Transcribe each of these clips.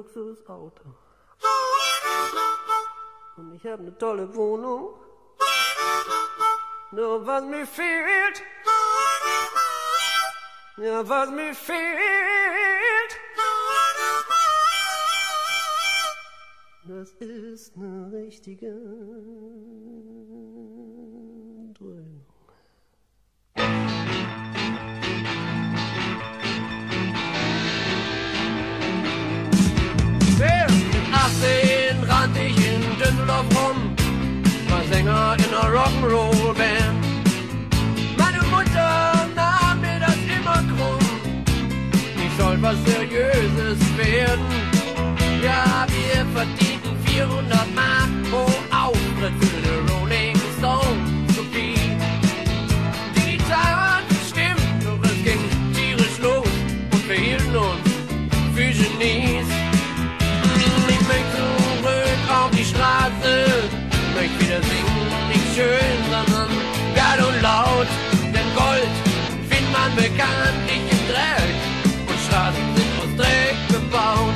Luxusauto. Und ich hab ne tolle Wohnung. Nur was mir fehlt, ja, was mir fehlt, das ist ne richtige Dröhnung. Mit 18 rannte ich in Düsseldorf rum, war Sänger in einer Rock'n'Roll-Band. Meine Mutter nahm mir das immer krumm, ich soll was Seriöses werden. Ja, wir verdienten 400 Mark pro Auftritt für die Rolling Stones Kopie. Die Gitarren stimmt, doch es ging tierisch los und wir hielten uns für Genies. Ich möchte zurück auf die Straße, möchte wieder singen, nicht schön, sondern geil und laut. Denn Gold findet man bekanntlich im Dreck und Straßen sind aus Dreck gebaut.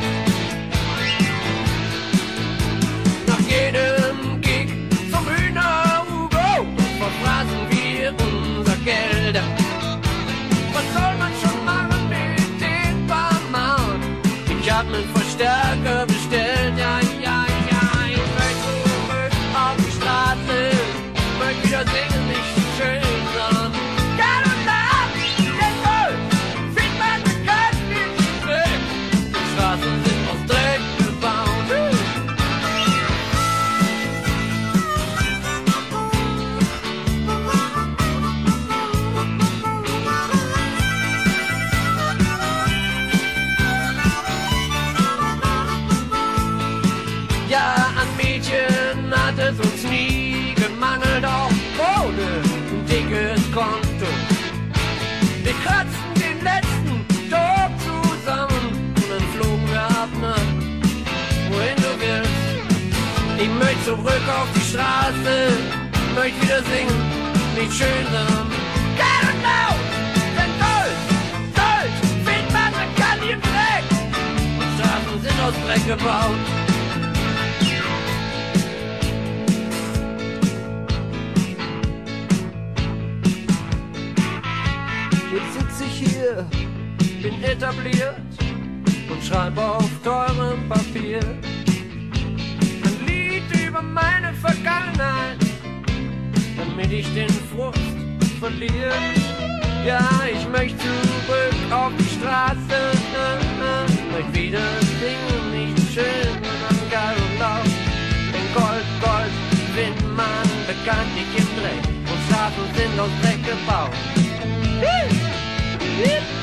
Nach jedem Gig zum Hühner-Hugo verfraßen wir unser Geld. Was soll man schon machen mit den paar Mark? Ich hab nen Verstärker bestellt, ja, ja, ja. Ich möchte zurück auf die Straße, möchte wieder singen, nicht schön, sondern geil und laut. Denn Gold findet man bekanntlich im Dreck. Die Straßen sind aus Dreck gebaut. Ja, an Mädchen hat es uns nie gemangelt, auch ohne ein dickes Konto. Wir kratzten den letzten Job zusammen und dann flogen wir ab nach wohin du willst. Ich möchte zurück auf die Straße, möchte wieder singen, nicht schön, sondern geil und laut. Denn Gold findet man bekannt im Dreck. Die Straßen sind aus Dreck gebaut. Jetzt sitz ich hier, bin etabliert und schreibe auf teurem Papier ein Lied über meine Vergangenheit, damit ich den Frust verliere. Ja, ich möchte zurück auf die Straße, möchte wieder singen, nicht schön, sondern geil und laut. Denn Gold findet man bekanntlich im Dreck und Straßen sind aus Dreck gebaut.